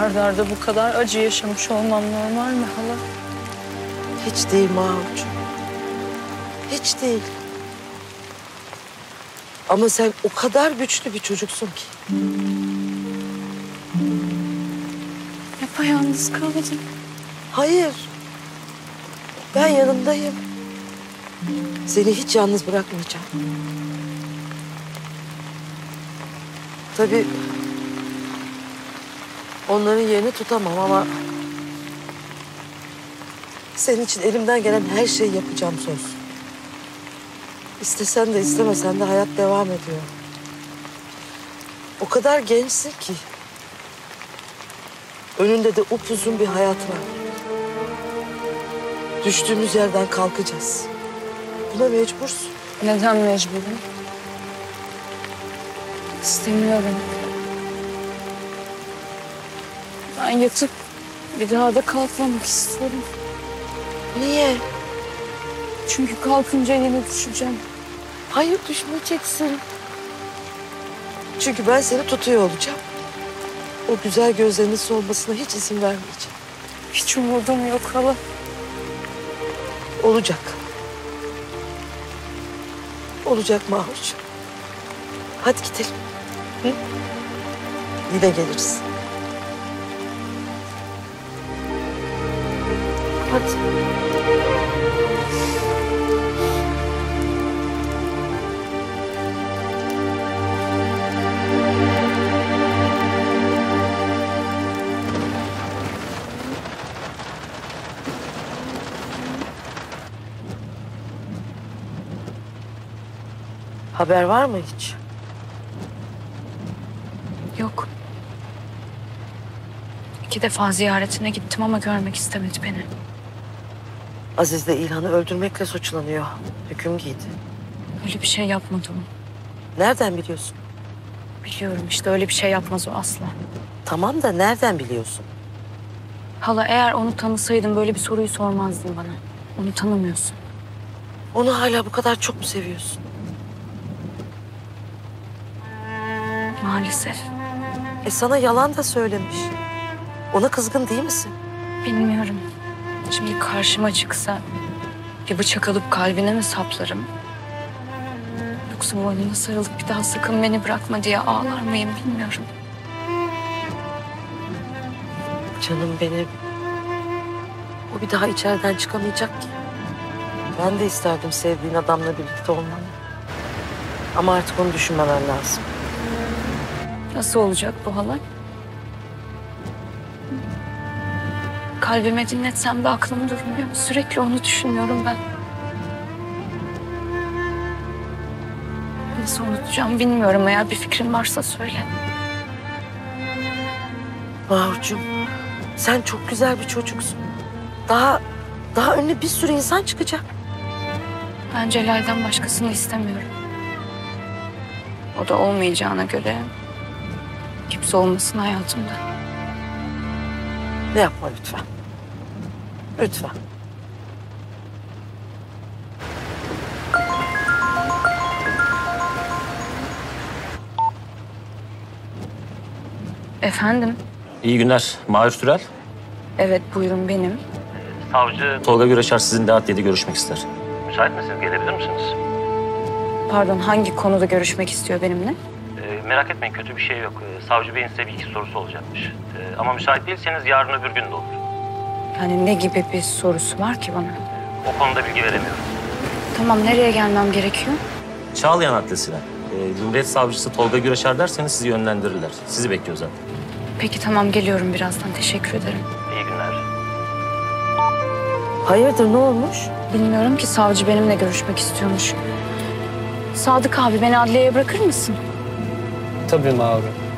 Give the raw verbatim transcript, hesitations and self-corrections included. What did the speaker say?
Ard arda bu kadar acı yaşamış olmam normal mi hala? Hiç değil Mahurcuğum. Hiç değil. Ama sen o kadar güçlü bir çocuksun ki. Yapayalnız kaldım. Hayır. Ben yanındayım. Seni hiç yalnız bırakmayacağım. Tabii onların yerini tutamam ama senin için elimden gelen her şeyi yapacağım söz. İstesen de istemesen de hayat devam ediyor. O kadar gençsin ki. Önünde de upuzun bir hayat var. Düştüğümüz yerden kalkacağız. Buna mecbursun. Neden mecburum? İstemiyorum. Ben yatıp bir daha da kalkmamak istiyorum. Niye? Çünkü kalkınca yine düşeceğim. Hayır, düşmeyeceksin. Çünkü ben seni tutuyor olacağım. O güzel gözlerinin solmasına hiç izin vermeyeceğim. Hiç umudum yok hala. Olacak. Olacak Mahurcuğum. Hadi gidelim. Hı? Yine geliriz. Hadi. Haber var mı hiç? Yok. İki defa ziyaretine gittim ama görmek istemedi beni. Aziz de İlhan'ı öldürmekle suçlanıyor. Hüküm giydi. Öyle bir şey yapmadı o. Nereden biliyorsun? Biliyorum işte öyle bir şey yapmaz o asla. Tamam da nereden biliyorsun? Hala eğer onu tanısaydın böyle bir soruyu sormazdın bana. Onu tanımıyorsun. Onu hala bu kadar çok mu seviyorsun? Maalesef. E sana yalan da söylemiş. Ona kızgın değil misin? Bilmiyorum. Şimdi karşıma çıksa bir bıçak alıp kalbine mi saplarım? Yoksa boynuna sarılıp bir daha sakın beni bırakma diye ağlar mıyım bilmiyorum. Canım benim. O bir daha içeriden çıkamayacak ki. Ben de isterdim sevdiğin adamla birlikte olmanı. Ama artık onu düşünmemen lazım. Nasıl olacak bu hala? Kalbime dinletsem de aklım durmuyor. Sürekli onu düşünüyorum ben. Nasıl unutacağım bilmiyorum. Eğer bir fikrin varsa söyle. Mahurcuğum, sen çok güzel bir çocuksun. Daha, daha önüne bir sürü insan çıkacak. Ben Celal'den başkasını istemiyorum. O da olmayacağına göre kimse olmasın hayatımda. Ne yapma lütfen. Lütfen. Efendim? İyi günler. Mahir Sürel. Evet buyurun benim. Savcı Tolga Güreşer sizinle adliyede görüşmek ister. Müsait misiniz? Gelebilir misiniz? Pardon hangi konuda görüşmek istiyor benimle? Ee, merak etmeyin, kötü bir şey yok. Ee, Savcı Bey'in size bir iki sorusu olacakmış. Ee, ama müsait değilseniz yarın öbür gün de olur. Yani ne gibi bir sorusu var ki bana? O konuda bilgi veremiyorum. Tamam nereye gelmem gerekiyor? Çağlayan Adliyesi'ne. Ee, Cumhuriyet Savcısı Tolga Güreşer derseniz sizi yönlendirirler. Sizi bekliyor zaten. Peki tamam geliyorum birazdan. Teşekkür ederim. İyi günler. Hayırdır, ne olmuş? Bilmiyorum ki savcı benimle görüşmek istiyormuş. Sadık abi beni adliyeye bırakır mısın? Tabii Mahur.